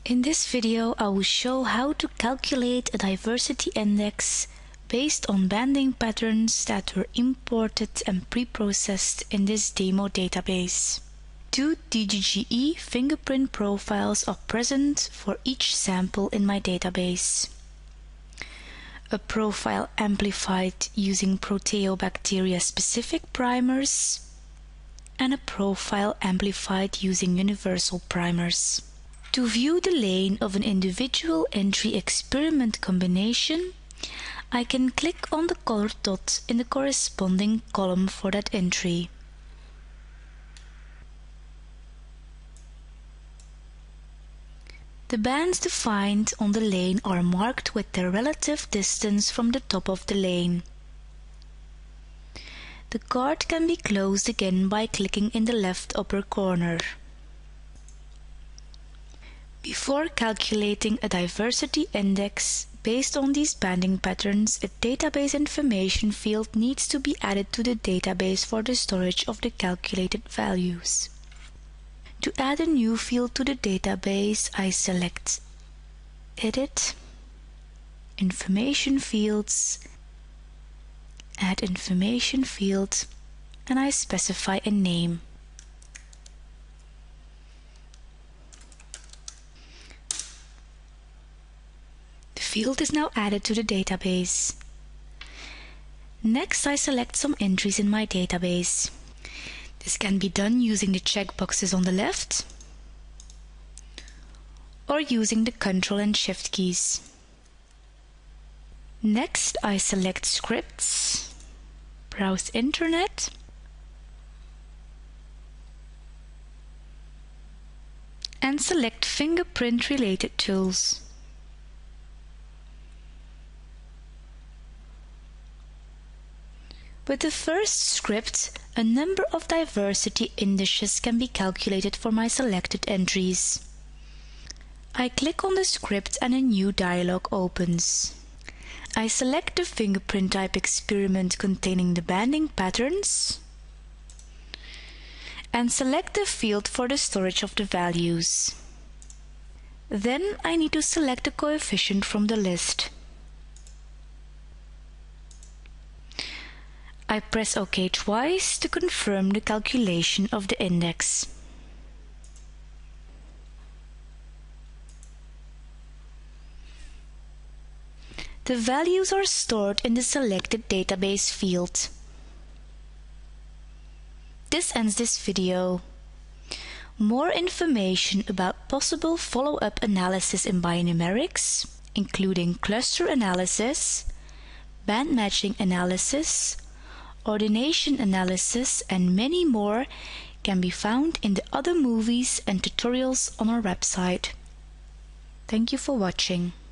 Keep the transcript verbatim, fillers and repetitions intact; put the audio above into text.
In this video, I will show how to calculate a diversity index based on banding patterns that were imported and pre-processed in this demo database. Two D G G E fingerprint profiles are present for each sample in my database. A profile amplified using proteobacteria-specific primers, and a profile amplified using universal primers. To view the lane of an individual entry experiment combination, I can click on the colored dot in the corresponding column for that entry. The bands defined on the lane are marked with their relative distance from the top of the lane. The card can be closed again by clicking in the left upper corner. Before calculating a diversity index based on these banding patterns, a database information field needs to be added to the database for the storage of the calculated values. To add a new field to the database, I select Edit, Information Fields, Add Information Field, and I specify a name. The field is now added to the database. Next, I select some entries in my database. This can be done using the checkboxes on the left or using the Control and Shift keys. Next, I select Scripts, Browse Internet, and select Fingerprint related tools. With the first script, a number of diversity indices can be calculated for my selected entries. I click on the script and a new dialog opens. I select the fingerprint type experiment containing the banding patterns and select the field for the storage of the values. Then I need to select a coefficient from the list. I press OK twice to confirm the calculation of the index. The values are stored in the selected database field. This ends this video. More information about possible follow-up analysis in BioNumerics, including cluster analysis, band matching analysis, ordination analysis, and many more can be found in the other movies and tutorials on our website. Thank you for watching.